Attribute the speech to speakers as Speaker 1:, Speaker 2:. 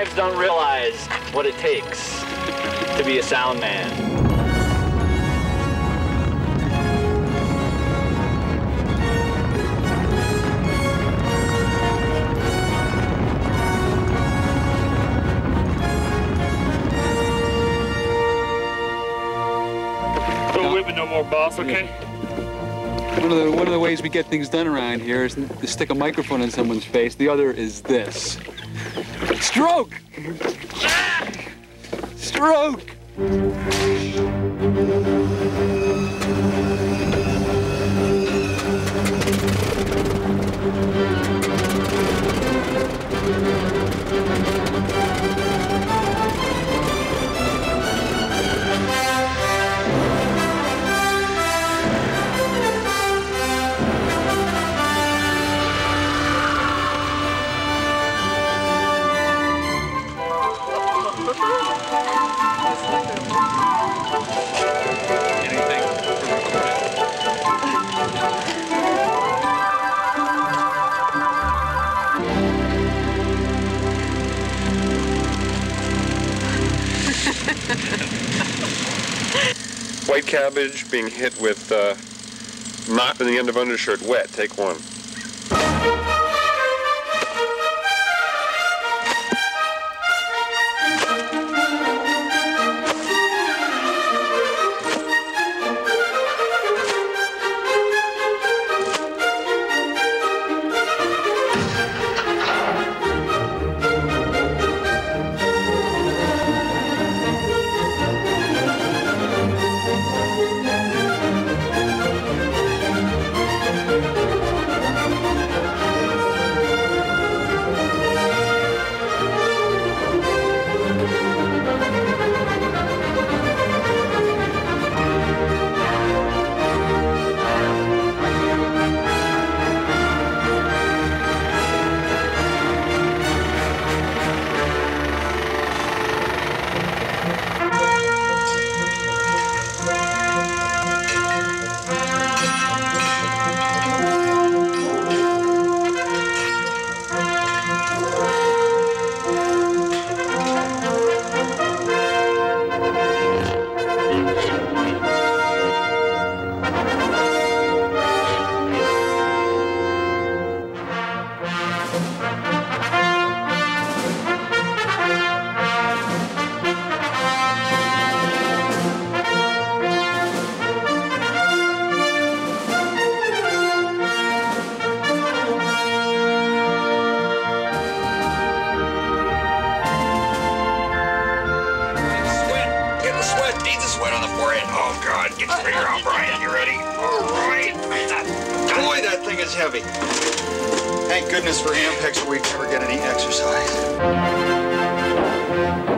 Speaker 1: wives don't realize what it takes to be a sound man.
Speaker 2: Don't whip it no more, boss, okay?
Speaker 3: One of the ways we get things done around here is to stick a microphone in someone's face. The other is this. Stroke! Stroke!
Speaker 4: White cabbage being hit with knot in the end of undershirt wet. Take one.
Speaker 5: Is heavy. Thank goodness for Ampex, where we never get any exercise.